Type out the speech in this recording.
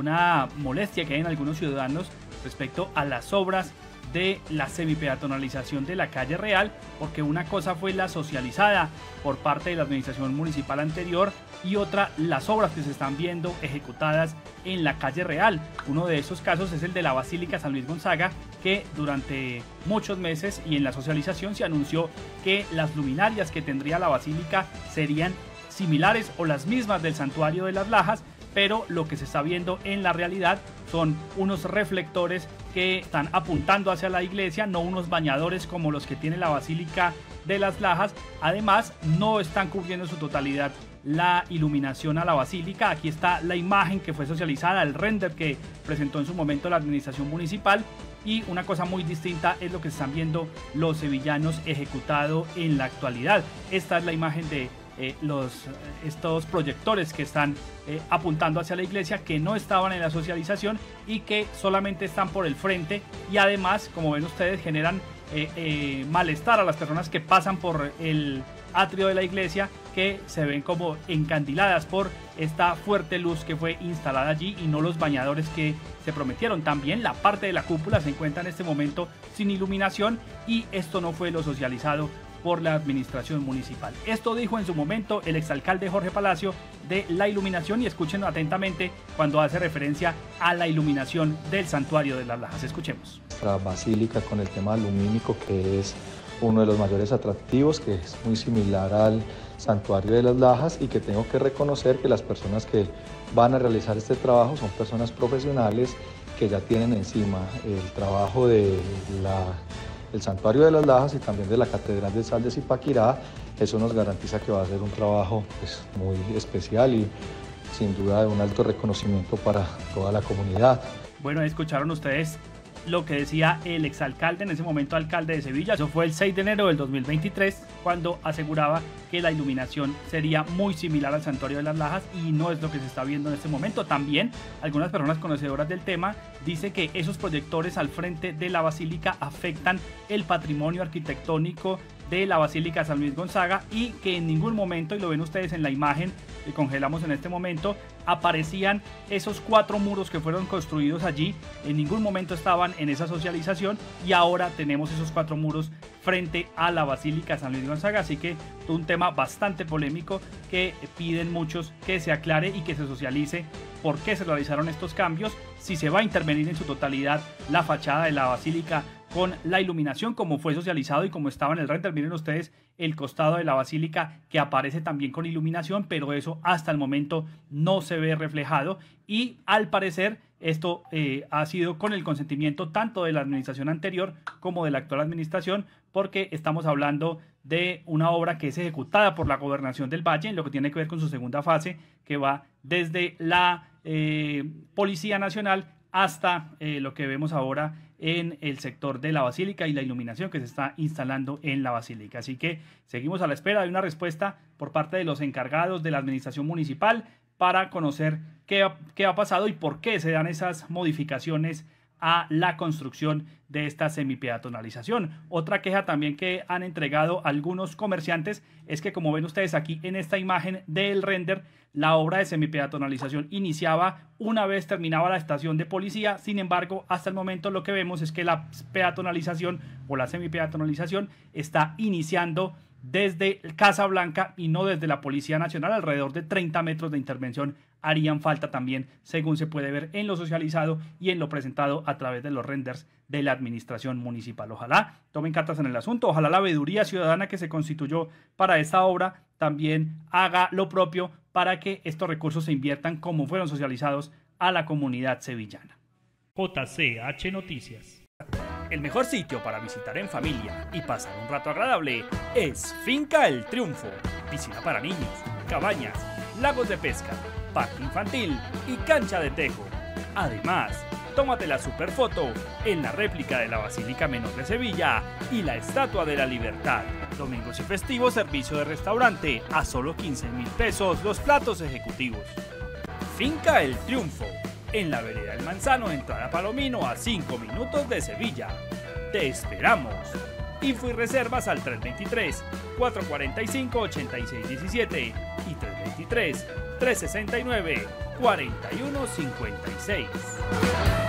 una molestia que hay en algunos ciudadanos respecto a las obras de la semipeatonalización de la calle Real, porque una cosa fue la socializada por parte de la administración municipal anterior y otra las obras que se están viendo ejecutadas en la calle Real. Uno de esos casos es el de la Basílica San Luis Gonzaga, que durante muchos meses y en la socialización se anunció que las luminarias que tendría la basílica serían similares o las mismas del Santuario de las Lajas, pero lo que se está viendo en la realidad son unos reflectores que están apuntando hacia la iglesia, no unos bañadores como los que tiene la Basílica de las Lajas. Además, no están cubriendo en su totalidad la iluminación a la basílica. Aquí está la imagen que fue socializada, el render que presentó en su momento la administración municipal, y una cosa muy distinta es lo que están viendo los sevillanos ejecutado en la actualidad. Esta es la imagen de estos proyectores que están apuntando hacia la iglesia, que no estaban en la socialización y que solamente están por el frente, y además, como ven ustedes, generan malestar a las personas que pasan por el atrio de la iglesia, que se ven como encandiladas por esta fuerte luz que fue instalada allí y no los bañadores que se prometieron. También la parte de la cúpula se encuentra en este momento sin iluminación, y esto no fue lo socializado por la administración municipal. Esto dijo en su momento el exalcalde Jorge Palacio de la iluminación, y escuchen atentamente cuando hace referencia a la iluminación del Santuario de las Lajas. Escuchemos. Nuestra basílica, con el tema lumínico, que es uno de los mayores atractivos, que es muy similar al Santuario de las Lajas, y que tengo que reconocer que las personas que van a realizar este trabajo son personas profesionales que ya tienen encima el trabajo de el Santuario de las Lajas y también de la Catedral de Sal de Zipaquirá. Eso nos garantiza que va a ser un trabajo pues, muy especial y sin duda de un alto reconocimiento para toda la comunidad. Bueno, escucharon ustedes lo que decía el exalcalde, en ese momento alcalde de Sevilla. Eso fue el 6 de enero del 2023, cuando aseguraba que la iluminación sería muy similar al Santuario de las Lajas, y no es lo que se está viendo en este momento. También algunas personas conocedoras del tema dicen que esos proyectores al frente de la basílica afectan el patrimonio arquitectónico de la Basílica San Luis Gonzaga, y que en ningún momento, y lo ven ustedes en la imagen que congelamos en este momento, aparecían esos 4 muros que fueron construidos allí. En ningún momento estaban en esa socialización, y ahora tenemos esos 4 muros frente a la Basílica San Luis Gonzaga. Así que un tema bastante polémico que piden muchos que se aclare y que se socialice por qué se realizaron estos cambios, si se va a intervenir en su totalidad la fachada de la basílica con la iluminación como fue socializado y como estaba en el render. Miren ustedes el costado de la basílica, que aparece también con iluminación, pero eso hasta el momento no se ve reflejado, y al parecer esto ha sido con el consentimiento tanto de la administración anterior como de la actual administración, porque estamos hablando de una obra que es ejecutada por la Gobernación del Valle en lo que tiene que ver con su segunda fase, que va desde la Policía Nacional hasta lo que vemos ahora en el sector de la basílica y la iluminación que se está instalando en la basílica. Así que seguimos a la espera de una respuesta por parte de los encargados de la administración municipal para conocer qué ha pasado y por qué se dan esas modificaciones a la construcción de esta semipeatonalización. Otra queja también que han entregado algunos comerciantes es que, como ven ustedes aquí en esta imagen del render, la obra de semipeatonalización iniciaba una vez terminaba la estación de policía. Sin embargo, hasta el momento lo que vemos es que la peatonalización o la semipeatonalización está iniciando desde Casa Blanca y no desde la Policía Nacional. Alrededor de 30 metros de intervención harían falta también, según se puede ver en lo socializado y en lo presentado a través de los renders de la administración municipal. Ojalá tomen cartas en el asunto, ojalá la veeduría ciudadana que se constituyó para esta obra también haga lo propio para que estos recursos se inviertan como fueron socializados a la comunidad sevillana. JCH Noticias. El mejor sitio para visitar en familia y pasar un rato agradable es Finca El Triunfo. Piscina para niños, cabañas, lagos de pesca, parque infantil y cancha de tejo. Además, tómate la super foto en la réplica de la Basílica Menor de Sevilla y la Estatua de la Libertad. Domingos y festivos, servicio de restaurante a solo 15.000 pesos los platos ejecutivos. Finca El Triunfo, en la vereda del Manzano, entrada Palomino, a 5 minutos de Sevilla. ¡Te esperamos! Info y reservas al 323-445-8617 y 323-369-8617. 4156.